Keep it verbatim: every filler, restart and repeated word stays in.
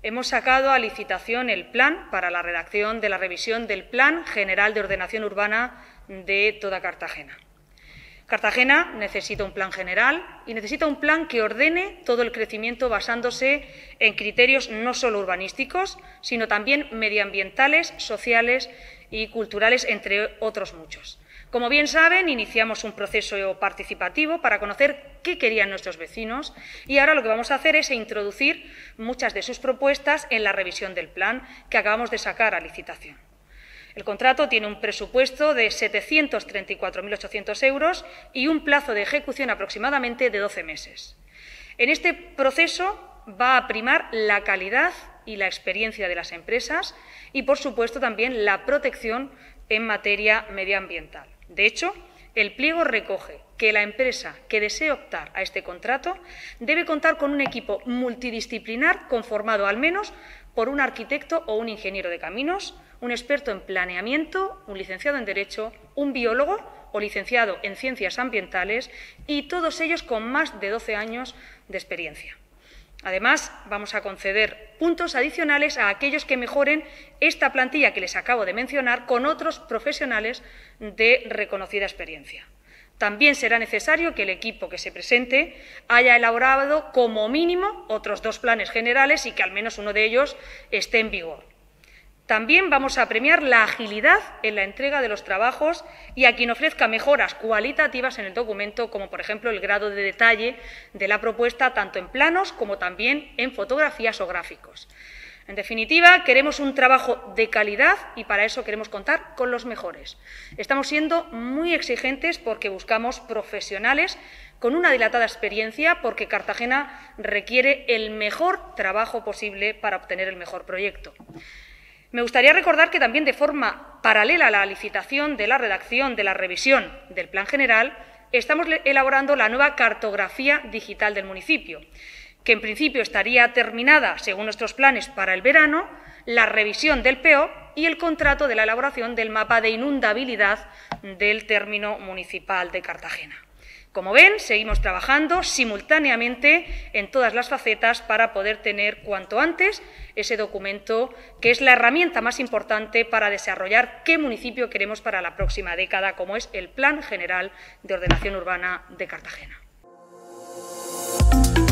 hemos sacado a licitación el plan para la redacción de la revisión del Plan General de Ordenación Urbana de toda Cartagena. Cartagena necesita un plan general y necesita un plan que ordene todo el crecimiento basándose en criterios no solo urbanísticos, sino también medioambientales, sociales y culturales, entre otros muchos. Como bien saben, iniciamos un proceso participativo para conocer qué querían nuestros vecinos y ahora lo que vamos a hacer es introducir muchas de sus propuestas en la revisión del plan que acabamos de sacar a licitación. El contrato tiene un presupuesto de setecientos treinta y cuatro mil ochocientos euros y un plazo de ejecución aproximadamente de doce meses. En este proceso va a primar la calidad y la experiencia de las empresas y, por supuesto, también la protección en materia medioambiental. De hecho, el pliego recoge que la empresa que desee optar a este contrato debe contar con un equipo multidisciplinar conformado al menos por un arquitecto o un ingeniero de caminos, un experto en planeamiento, un licenciado en Derecho, un biólogo o licenciado en Ciencias Ambientales y todos ellos con más de doce años de experiencia. Además, vamos a conceder puntos adicionales a aquellos que mejoren esta plantilla que les acabo de mencionar con otros profesionales de reconocida experiencia. También será necesario que el equipo que se presente haya elaborado como mínimo otros dos planes generales y que al menos uno de ellos esté en vigor. También vamos a premiar la agilidad en la entrega de los trabajos y a quien ofrezca mejoras cualitativas en el documento, como por ejemplo el grado de detalle de la propuesta, tanto en planos como también en fotografías o gráficos. En definitiva, queremos un trabajo de calidad y para eso queremos contar con los mejores. Estamos siendo muy exigentes porque buscamos profesionales con una dilatada experiencia, porque Cartagena requiere el mejor trabajo posible para obtener el mejor proyecto. Me gustaría recordar que también de forma paralela a la licitación de la redacción de la revisión del Plan General, estamos elaborando la nueva cartografía digital del municipio, que en principio estaría terminada, según nuestros planes, para el verano, la revisión del P O y el contrato de la elaboración del mapa de inundabilidad del término municipal de Cartagena. Como ven, seguimos trabajando simultáneamente en todas las facetas para poder tener cuanto antes ese documento que es la herramienta más importante para desarrollar qué municipio queremos para la próxima década, como es el Plan General de Ordenación Urbana de Cartagena.